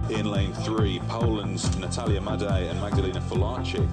In lane 3, Poland's Natalia Madej and Magdalena Fularczyk.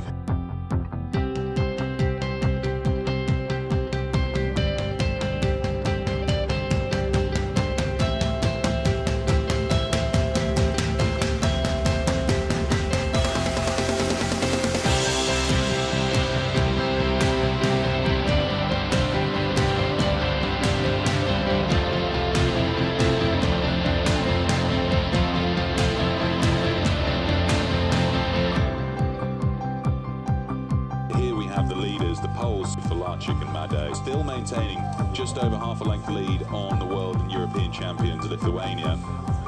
The Poles, Fularczyk and Madej, still maintaining just over half a length lead on the world and European champions Lithuania.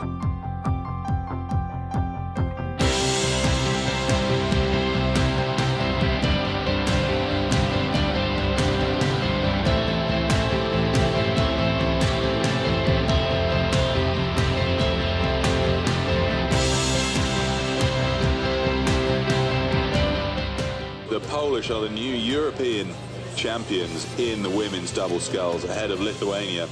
The Polish are the new European champions in the women's double sculls, ahead of Lithuania.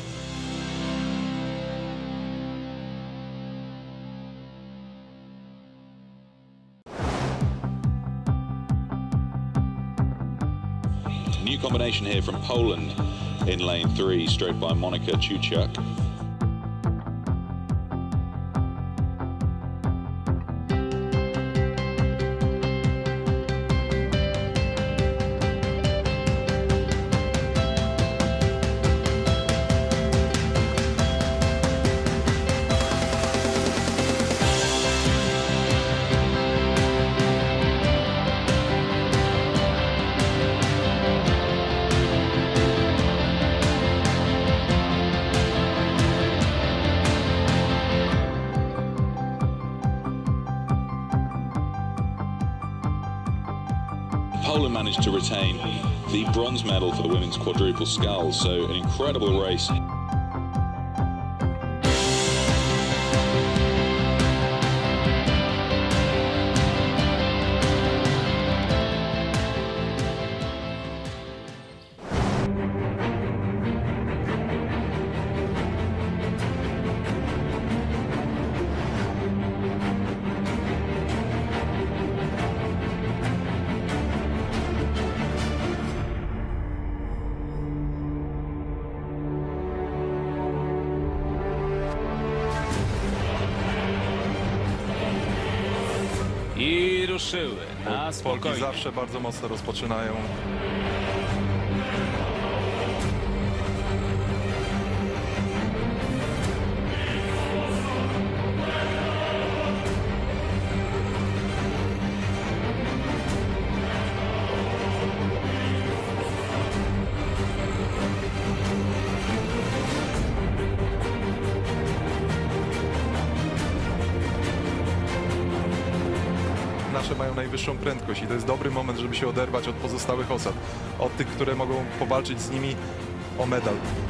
New combination here from Poland in lane 3, straight by Monika Ciuciuk. Poland managed to retain the bronze medal for the women's quadruple sculls, so an incredible race. I ruszyły na spokojnie. Polki zawsze bardzo mocno rozpoczynają. Nasze mają najwyższą prędkość i to jest dobry moment, żeby się oderwać od pozostałych osad, od tych, które mogą powalczyć z nimi o medal.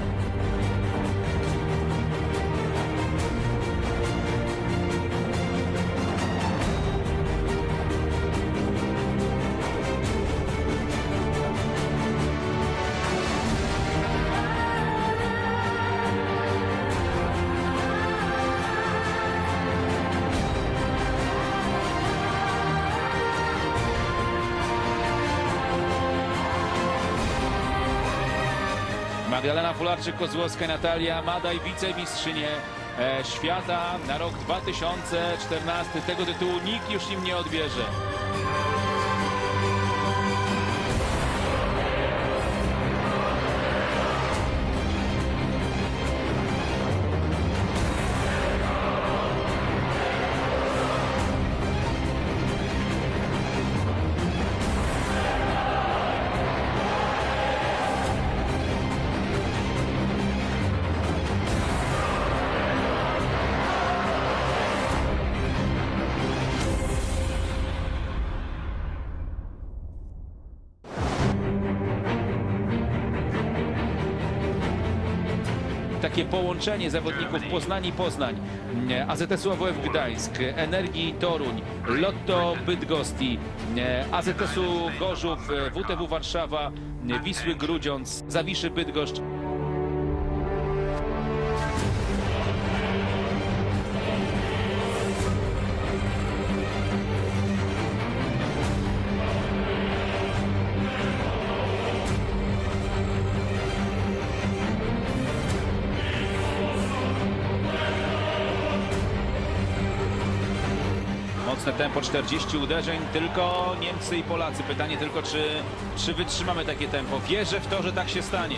Magdalena Fularczyk-Kozłowska, Natalia Madej, wicemistrzynie świata na rok 2014. Tego tytułu nikt już im nie odbierze. Takie połączenie zawodników Poznań i Poznań, AZS-u AWF Gdańsk, Energii Toruń, Lotto Bydgoszcz, AZS-u Gorzów, WTW Warszawa, Wisły Grudziądz, Zawiszy Bydgoszcz. mocne tempo, 40 uderzeń, tylko Niemcy i Polacy. Pytanie tylko, czy wytrzymamy takie tempo. Wierzę w to, że tak się stanie.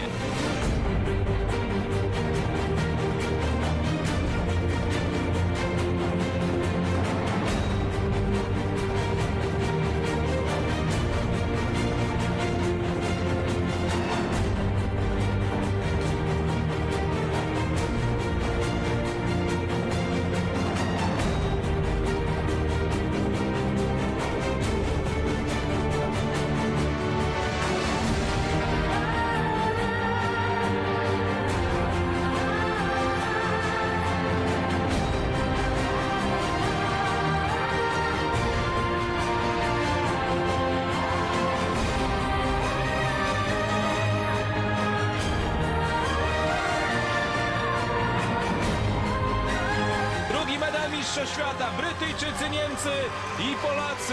Medal Mistrzostw Świata, Brytyjczycy, Niemcy i Polacy.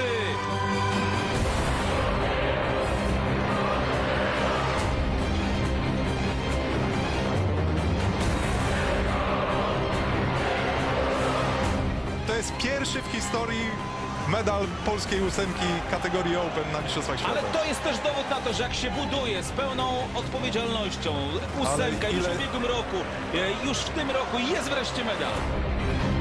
To jest pierwszy w historii medal polskiej ósemki kategorii Open na Mistrzostwach Świata. Ale to jest też dowód na to, że jak się buduje z pełną odpowiedzialnością, ósemka już w ubiegłym roku, już w tym roku jest wreszcie medal.